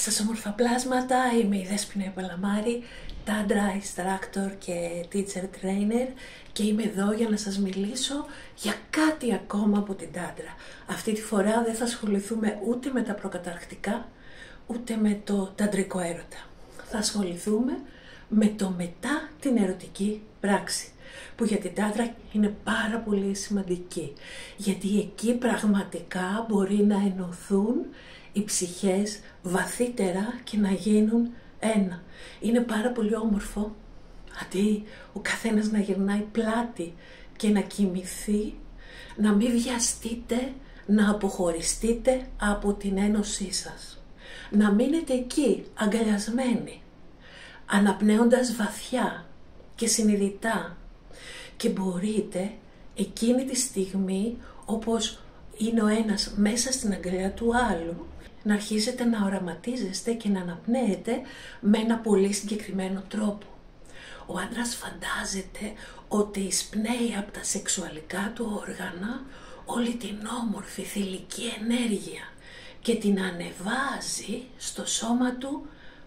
σας όμορφα πλάσματα, είμαι η Δέσποινα Παλαμάρη, Tantra Instructor και Teacher Trainer και είμαι εδώ για να σας μιλήσω για κάτι ακόμα από την Tantra. Αυτή τη φορά δεν θα ασχοληθούμε ούτε με τα προκαταρκτικά, ούτε με το ταντρικό έρωτα. Θα ασχοληθούμε με το μετά την ερωτική πράξη, που για την Tantra είναι πάρα πολύ σημαντική, γιατί εκεί πραγματικά μπορεί να ενωθούν οι ψυχές βαθύτερα και να γίνουν ένα. Είναι πάρα πολύ όμορφο, αντί ο καθένας να γυρνάει πλάτη και να κοιμηθεί, να μην βιαστείτε να αποχωριστείτε από την ένωσή σας. Να μείνετε εκεί αγκαλιασμένοι, αναπνέοντας βαθιά και συνειδητά, και μπορείτε εκείνη τη στιγμή, όπως είναι ο ένας μέσα στην αγκαλιά του άλλου, να αρχίσετε να οραματίζεστε και να αναπνέετε με ένα πολύ συγκεκριμένο τρόπο. Ο άντρας φαντάζεται ότι εισπνέει από τα σεξουαλικά του όργανα όλη την όμορφη θηλυκή ενέργεια και την ανεβάζει στο σώμα του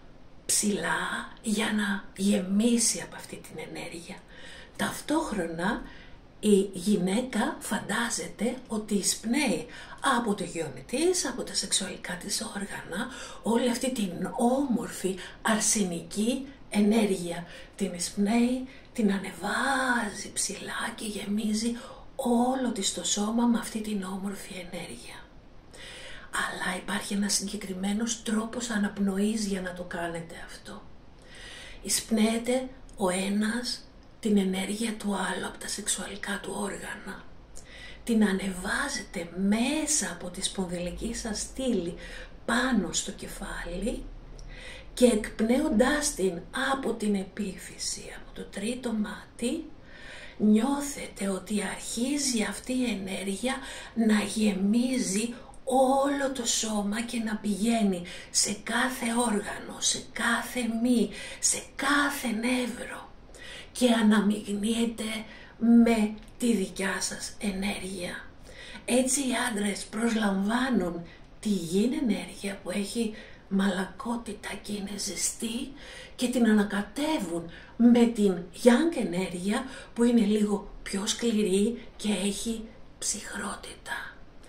ψηλά για να γεμίσει από αυτή την ενέργεια. Ταυτόχρονα η γυναίκα φαντάζεται ότι εισπνέει από το γεώνη της, από τα σεξουαλικά της όργανα, όλη αυτή την όμορφη αρσενική ενέργεια. Την εισπνέει, την ανεβάζει ψηλά και γεμίζει όλο της το σώμα με αυτή την όμορφη ενέργεια. Αλλά υπάρχει ένας συγκεκριμένος τρόπος αναπνοής για να το κάνετε αυτό. Εισπνέεται ο ένας την ενέργεια του άλλου από τα σεξουαλικά του όργανα. Την ανεβάζετε μέσα από τη σπονδυλική σας στήλη πάνω στο κεφάλι και εκπνέοντάς την από την επίφυση, από το τρίτο μάτι, νιώθετε ότι αρχίζει αυτή η ενέργεια να γεμίζει όλο το σώμα και να πηγαίνει σε κάθε όργανο, σε κάθε μυ, σε κάθε νεύρο και αναμειγνύεται με τη δικιά σας ενέργεια. Έτσι οι άντρες προσλαμβάνουν τη yin ενέργεια που έχει μαλακότητα και είναι ζεστή και την ανακατεύουν με την yang ενέργεια που είναι λίγο πιο σκληρή και έχει ψυχρότητα,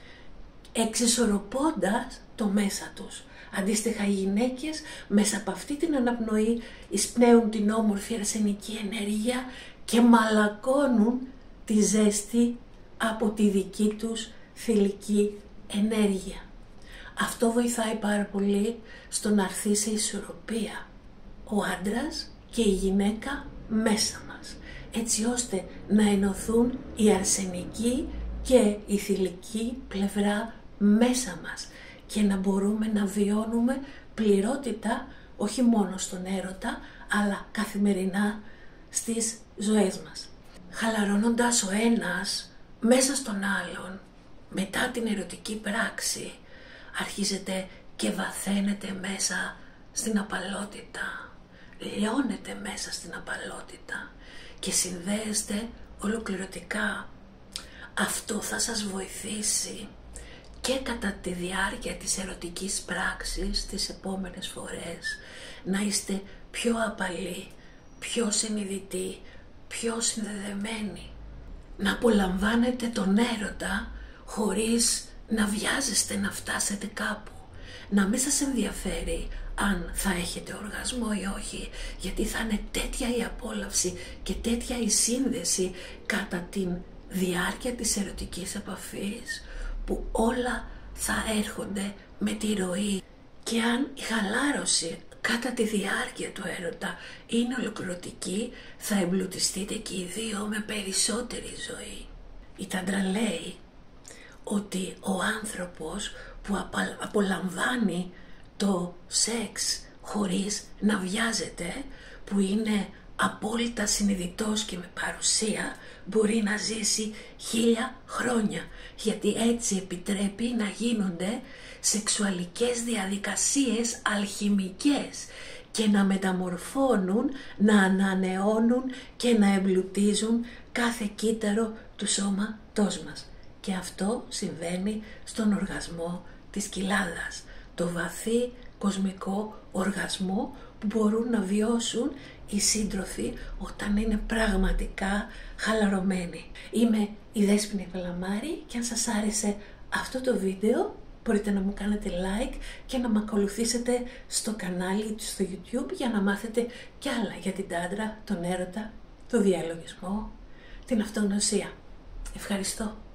εξισορροπώντας το μέσα τους. Αντίστοιχα οι γυναίκες μέσα από αυτή την αναπνοή εισπνέουν την όμορφη αρσενική ενέργεια και μαλακώνουν τη ζέστη από τη δική τους θηλυκή ενέργεια. Αυτό βοηθάει πάρα πολύ στο να έρθει σε ισορροπία ο άντρας και η γυναίκα μέσα μας, έτσι ώστε να ενωθούν η αρσενική και η θηλυκή πλευρά μέσα μας και να μπορούμε να βιώνουμε πληρότητα όχι μόνο στον έρωτα, αλλά καθημερινά στις ζωές μας. Χαλαρώνοντας ο ένας μέσα στον άλλον, μετά την ερωτική πράξη, αρχίζετε και βαθαίνετε μέσα στην απαλότητα, λιώνετε μέσα στην απαλότητα και συνδέεστε ολοκληρωτικά. Αυτό θα σας βοηθήσει και κατά τη διάρκεια της ερωτικής πράξης τις επόμενες φορές να είστε πιο απαλοί, πιο συνειδητοί, πιο συνδεδεμένοι. Να απολαμβάνετε τον έρωτα χωρίς να βιάζεστε να φτάσετε κάπου. Να μην σας ενδιαφέρει αν θα έχετε οργασμό ή όχι, γιατί θα είναι τέτοια η απόλαυση και τέτοια η σύνδεση κατά τη διάρκεια της ερωτικής επαφής που όλα θα έρχονται με τη ροή. Και αν η χαλάρωση κατά τη διάρκεια του έρωτα είναι ολοκληρωτική, θα εμπλουτιστείτε και οι δύο με περισσότερη ζωή. Η Τάντρα λέει ότι ο άνθρωπος που απολαμβάνει το σεξ χωρίς να βιάζεται, που είναι απόλυτα συνειδητός και με παρουσία, μπορεί να ζήσει 1000 χρόνια, γιατί έτσι επιτρέπει να γίνονται σεξουαλικές διαδικασίες αλχημικές και να μεταμορφώνουν, να ανανεώνουν και να εμπλουτίζουν κάθε κύτταρο του σώματός μας. Και αυτό συμβαίνει στον οργασμό της κοιλάδας. Το βαθύ κοσμικό οργασμό που μπορούν να βιώσουν οι σύντροφοι όταν είναι πραγματικά χαλαρωμένοι. Είμαι η Δέσποινα Πελαμάρη και αν σας άρεσε αυτό το βίντεο μπορείτε να μου κάνετε like και να με ακολουθήσετε στο κανάλι στο YouTube για να μάθετε κι άλλα για την τάντρα, τον έρωτα, το διαλογισμό, την αυτογνωσία. Ευχαριστώ.